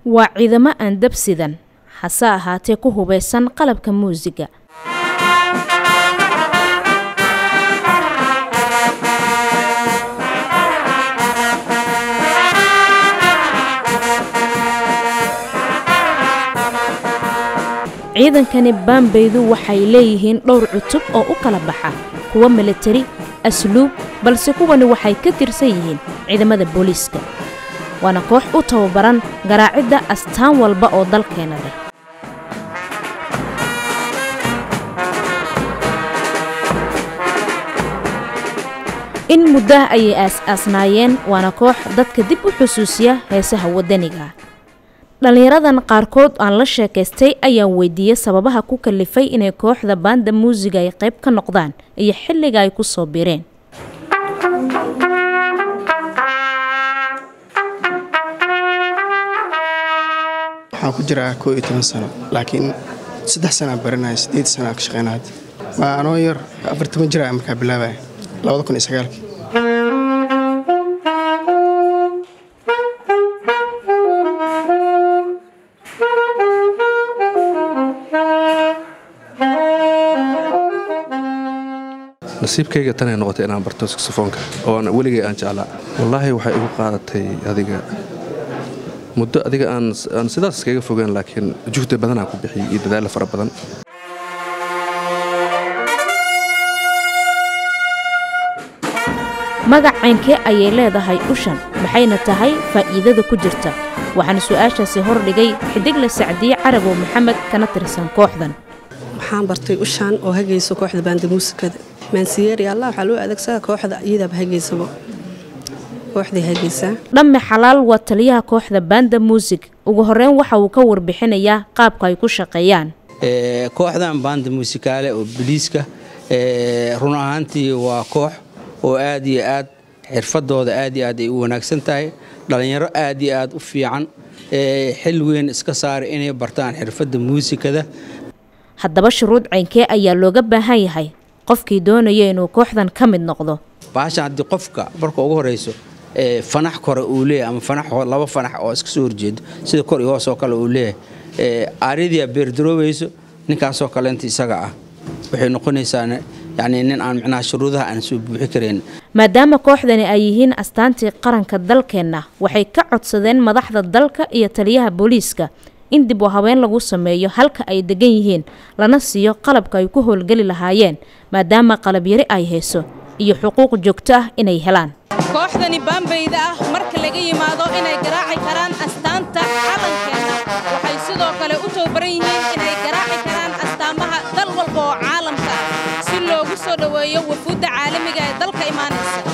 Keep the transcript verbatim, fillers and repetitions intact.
waa ciidamo aan dab sidan hase ahaatee ku hubeysan qalabka muusiga. ciidankani baanbaydu waxay leeyihiin dhowr cutub oo u kala baxa kuwa military asluub balse kuwani waxay ka tirsan yihiin ciidamada booliiska waana koox u tababaran garaacidda astaan walba oo dalkeena leh. in muddo ayay aas-aasnaayeen waana koox dadka dib u xusuusiya heesaha wadaniga. dhalinyaradan qaarkood aan la sheekaystay ayaa weydiiyay sababaha ku kalifay inay kooxda baanda muusiga ay qayb ka noqdaan iyo xilliga ay ku soo biireen. waxaan ku jiraa koob iyo toban sano laakiin saddex sano baranay sideed sano ka shaqeynaa. waa anoo yar afar iyo toban jir ah markaa bilaabay laba kun iyo sagaal. nasiibkayga tan ay noqotay inaan barto saxofoonka oo aan weligay aan jeclaa. wallaahi waxay igu qaadatay adiga muddo adiga aan aan sidaas iskaga fogaan laakiin juhdi badan aan ku bixiyay iyo dadaal fara badan. magacaynkee ayay leedahay ushan maxayna tahay faa'iidada ku jirta waxaan su'aashaasi hor dhigay xidigle Sacdiye Carabow Maxamed kana tirsan kooxdan. waxaan bartay ushan oo hagayso kooxda baanda muusikada maansiyeeri allah waxa loo adeegsadaa kooxda iyada hageysabo kooxda hagaysa. dhamme xalaal waa taliyaha kooxda baanda muusig ugu horeyn waxa uu ka warbixinayaa qaabka ay ku shaqeeyaan. ee kooxdan baanda muusikaale oo biliiska ee run ahaantii waa koox oo aad iyo aad xirfadooda aad iyo aad ay u wanaagsan tahay dhalinyaro aad iyo aad u fiican ee xil weyn iska saar inay bartaan xirfadda muusikada. haddaba shuruud caynkee ayaa looga baahan yahay qofkii doonaya inuu kooxdan ka mid noqdo. baasha haddii qofka marka ugu horeyso ee fanax kore uu leeyahay ama fanax laba fanax oo iska soo horjeedo sida kor iyo hoos oo kale uu leeyahay ee aaridiya beerdaroobayso ninkaas oo kale inta isaga ah waxay noqonaysaa يعني إن أنا معناه شروطها أن سوبح كرين. ما دام كوحدنا أيهين أستانتي قرن كدلكنا وحي كعد صدين مضحض الدلك يتليها بوليسكا إن دبوا هوين لغو سميو هلك أي دقيهين لنصيو قلب كيكوهو القلي لهايين ما دام قلب يري أي هيسو إيو حقوق جوكتاه إني هلان. كوحدني بامبيدا مرك لغي ماضو إني قراعي كران أستانتا حالن كنا وحي سيدو كالي أوتو بريهين إني قراعي كران أستامها دل والبو عالم كان. لوgu soo dhaweeyo wafuudda caalamiga ee dalka imaanaysa.